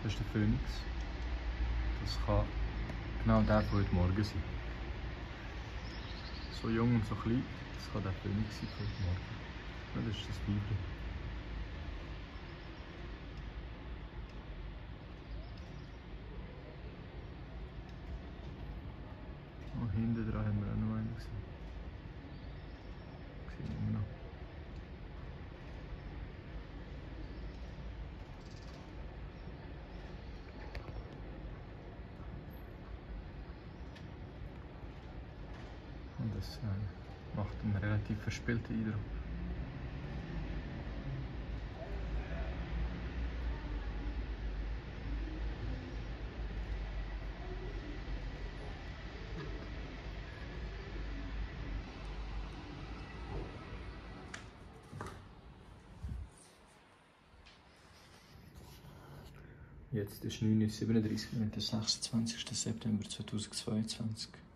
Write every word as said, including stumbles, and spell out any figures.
Das ist der Phoenix. Das kann genau der von heute Morgen sein. So jung und so klein, das kann der Phoenix sein von heute Morgen. Ja, das ist das Weibchen. Und hinten dran haben wir auch noch einen gesehen. Sehen wir noch. Und das äh, macht einen relativ verspielten Eindruck. Jetzt ist neun Uhr siebenunddreißig, mit dem sechsundzwanzigsten September zweitausendzweiundzwanzig.